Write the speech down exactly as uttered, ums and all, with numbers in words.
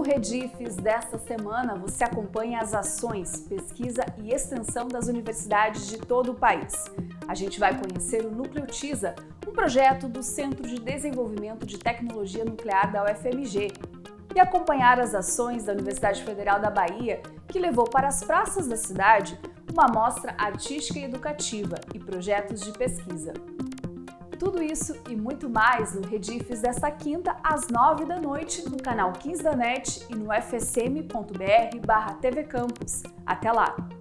No Redifes desta semana, você acompanha as ações, pesquisa e extensão das universidades de todo o país. A gente vai conhecer o Núcleo TISA, um projeto do Centro de Desenvolvimento de Tecnologia Nuclear da U F M G, e acompanhar as ações da Universidade Federal da Bahia, que levou para as praças da cidade uma mostra artística e educativa e projetos de pesquisa. Tudo isso e muito mais no Redifes desta quinta, às nove da noite, no canal quinze da NET e no f s m ponto b r barra T V Campus. Até lá!